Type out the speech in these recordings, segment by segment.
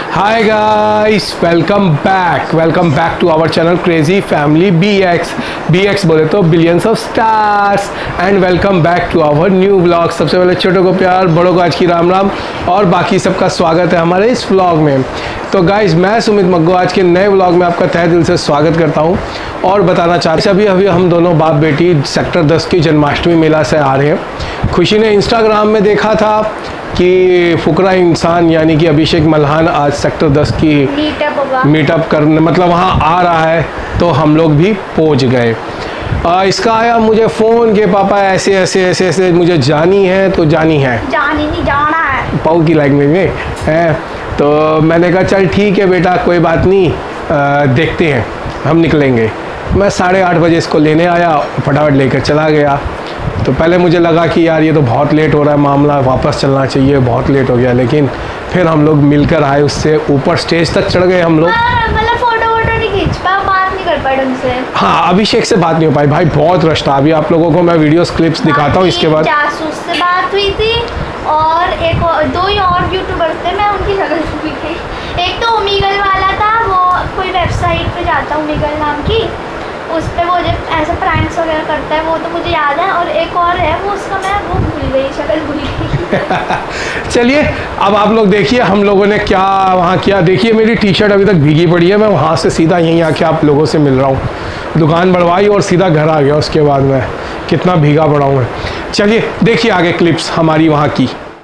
Hi guys, welcome back to our channel Crazy Family BX बोले तो billions of stars and welcome back to our new vlog. सबसे पहले छोटों को प्यार, बड़ों को आज की राम राम और बाकी सबका स्वागत है हमारे इस व्लॉग में। तो गाइज मैं सुमित मग्गो आज के नए व्लॉग में आपका तहे दिल से स्वागत करता हूं और बताना चाहते हैं अभी हम दोनों बाप बेटी सेक्टर 10 की जन्माष्टमी मेला से आ रहे हैं। खुशी ने इंस्टाग्राम में देखा था कि फुकरा इंसान यानी कि अभिषेक मल्हान आज सेक्टर 10 की मीटअप करने मतलब वहाँ आ रहा है, तो हम लोग भी पहुँच गए। इसका आया मुझे फ़ोन के पापा ऐसे मुझे जानी है तो जानी नहीं जाना है पाऊ की लैंग्वेज में है। तो मैंने कहा चल ठीक है बेटा कोई बात नहीं, देखते हैं हम निकलेंगे। मैं 8:30 बजे इसको लेने आया, फटाफट लेकर चला गया। तो पहले मुझे लगा कि यार ये तो बहुत लेट हो रहा है, मामला वापस चलना चाहिए, बहुत लेट हो गया। लेकिन फिर हम लोग मिलकर आए, उससे ऊपर स्टेज तक चढ़ गए हम लोग। मतलब फोटो नहीं खींच पाया, बात नहीं कर पाए ढंग से। हाँ, अभिषेक से बात नहीं हो पाई भाई, बहुत रश था। अभी आप लोगों को मैं वीडियोस क्लिप्स दिखाता हूँ इसके बाद। जासूस से बात हुई थी और दो ही और यूट्यूबर्स थे, मैं उनकी शक्ल भूल गई। एक तो ओमेगल वाला था, वो कोई वेबसाइट पे जाता है ओमेगल नाम की, उस पर वो जब ऐसा प्रैंक्स वगैरह करता है वो तो मुझे याद है। और एक और है वो उसका मैं वो भूल गई, शक्ल भूल गई। चलिए अब आप लोग देखिए हम लोगों ने क्या वहाँ किया। देखिए मेरी टी शर्ट अभी तक भीगी पड़ी है, मैं वहाँ से सीधा यहीं आके आप लोगों से मिल रहा हूँ। दुकान बढ़वाई और सीधा घर आ गया, उसके बाद मैं कितना भीगा पड़ा हूँ। चलिए देखिए आगे क्लिप्स हमारी वहाँ की।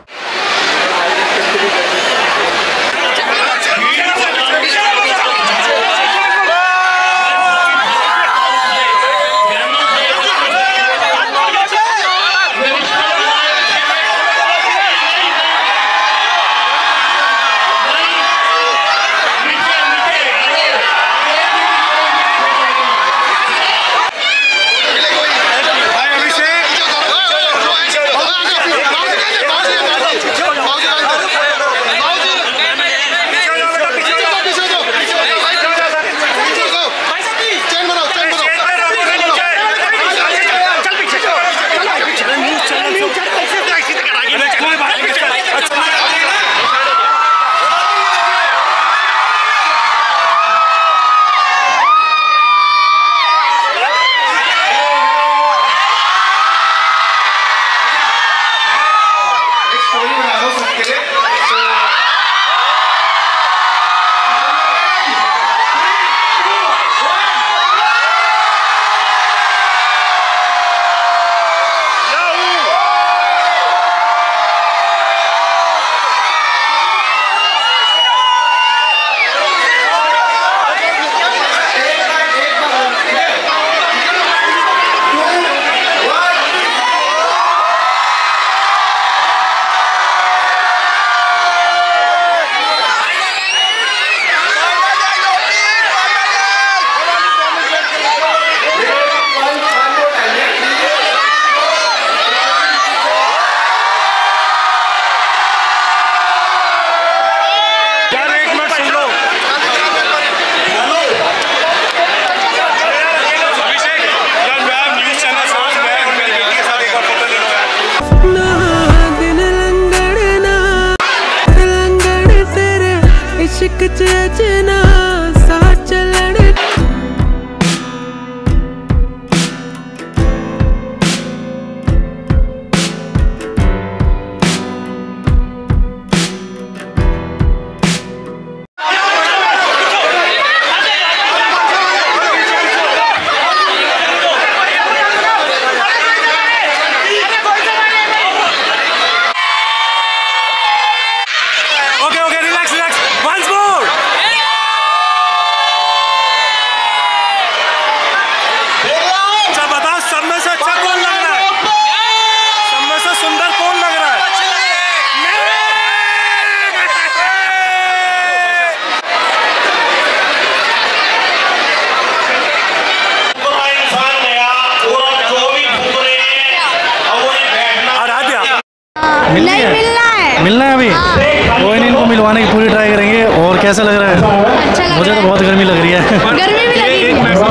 मिलना है अभी। कोई नहीं, इनको मिलवाने की पूरी ट्राई करेंगे। और कैसा लग रहा है? अच्छा लग मुझे रहा तो बहुत गर्मी लग रही है। गर्मी भी लगी।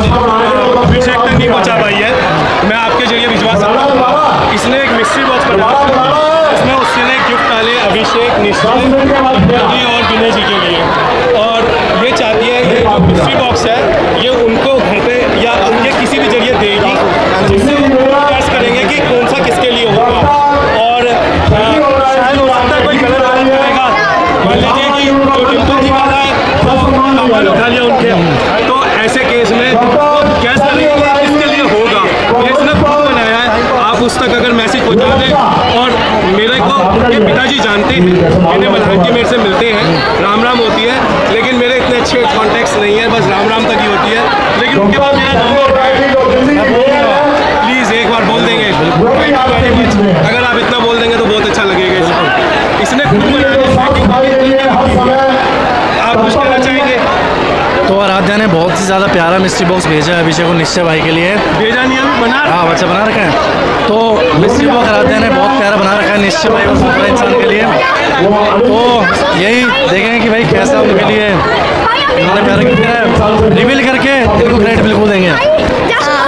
अभिषेक तक नहीं पहुंचा पाई है, मैं आपके जरिए भिजवा सकता हूँ। इसने एक मिस्ट्री बॉक्स बनवा, इसमें उसने गिफ्ट डाले अभिषेक, निश्चित और विनय जी के लिए। कि जो डिम्पल जी वाला है वो अमल उठा लिया उनके, तो ऐसे केस में कैसा लगेगा, किसके लिए होगा, ये इसने खुद बनाया है। आप उस तक अगर मैसेज पहुँचा दें, और मेरे को उनके पिताजी जानते हैं, मेरे मल्हान जी मेरे से मिलते हैं, राम राम होती है, लेकिन मेरे इतने अच्छे कॉन्टैक्ट्स नहीं है, बस राम राम तक ही होती है, लेकिन उनके पास मेरा नंबर है, प्लीज़ एक बार बोल देंगे, अगर आप इतना बोल देंगे तो बहुत अच्छा लगेगा। इसने खुद बनाया, आप कुछ कहना चाहेंगे? तो आराध्या ने बहुत ही ज़्यादा प्यारा मिस्ट्री बॉक्स भेजा है अभिषेक और निश्चय भाई के लिए। भेजा नहीं अभी बना, हाँ बच्चा बना रखा है। तो मिस्ट्री बॉक्स आराध्या ने बहुत प्यारा बना रखा है निश्चय भाई और दूसरा इंसान के लिए। तो यही देखेंगे कि भाई कैसा उनके लिए इन्होंने प्यारा किया है, रिवील करके इनको क्रेडिट बिल्कुल देंगे।